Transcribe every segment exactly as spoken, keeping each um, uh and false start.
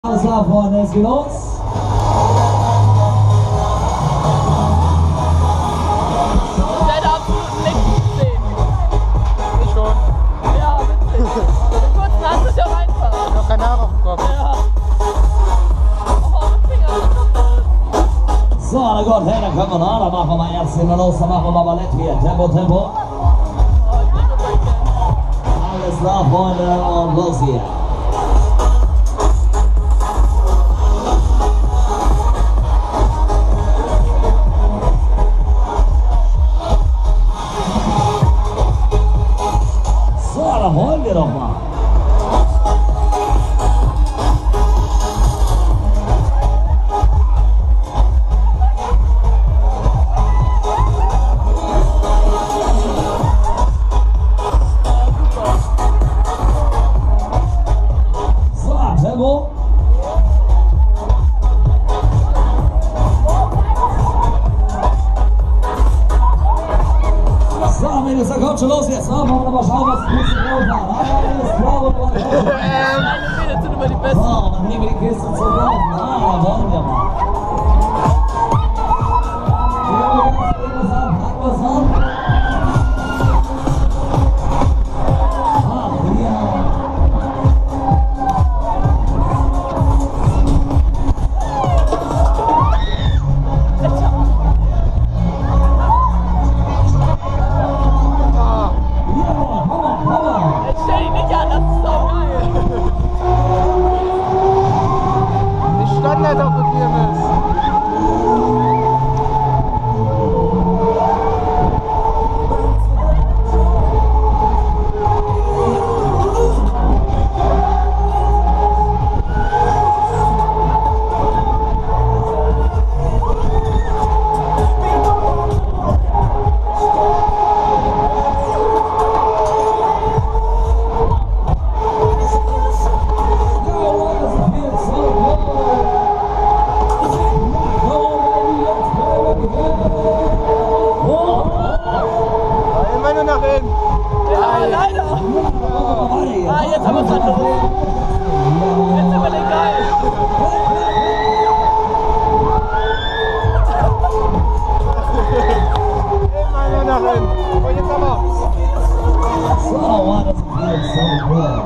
Alles klar, Freunde, es geht los. Deine absoluten Linken-Szenen. Ich schon. Ja, witzig. Mit kurzen Hand ist ja auch einfach. Ich hab noch keine Haare auf dem Kopf. Ja. Oh, mit Fingern. So, na gut, hey, dann können wir da, dann machen wir mal erst hinten los, dann machen wir mal Ballett hier. Tempo, Tempo. Oh, ich bin so weit. Alles klar, Freunde, und los hier. Da wollen wir doch mal. So, Tempo. So, Mädels, da kommt schon los jetzt. Machen wir mal schauen, was ein bisschen drauf war. Alles klar, und Meine Mädels sind immer die Besten. so, dann nehmen wir die Kiste zum Laufen. Ah, da wollen wir mal. Ja, was an, packen wir's an. Ach, ja. Jetzt stell dich nicht an, das ist so geil. Die Standard auf der Kirmes. Immer nur nach innen. Ja, leider. Ah, jetzt haben wir es dann los. Jetzt sind wir den geil. Immer nur nach innen. Und jetzt aber. So, wow, das feels so good.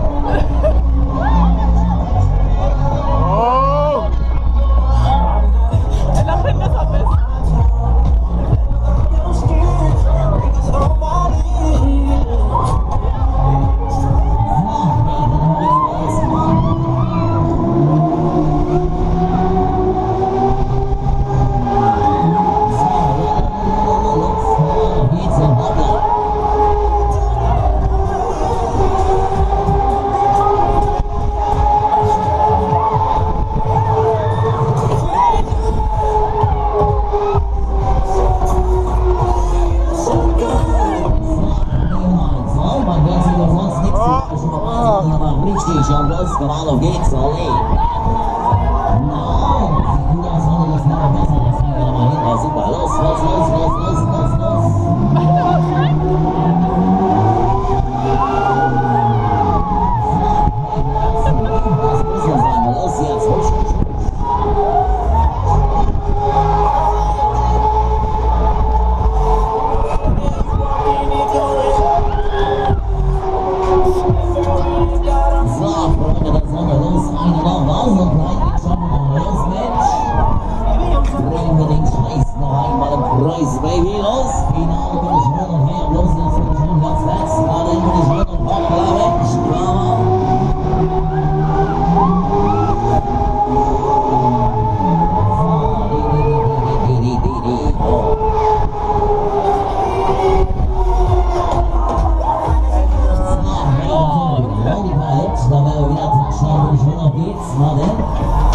Oh. Nach hinten ist am besten. Richtig, und los, gerade geht's, Olli. No, du darfst auch das noch besser, das kriegen wir nochmal hin. Ja, super, los, los, los, los, los, los, los. Das muss ja sein, los jetzt, husch, husch, husch. So, Freunde der Sonne, los, eine noch raus und bleibt den Schatten noch los, Mensch. Bringen wir den Scheiß noch einmal im Preis, Baby, los. Genau, bin ich hin und her, los, jetzt bin ich hin, ganz fest. Gerade bin ich hin und hoppla, Mensch, Drama. So, di, di, di, di, di, di, di, oh. Da werden wir wieder schauen, wie schnell noch geht's. Na denn?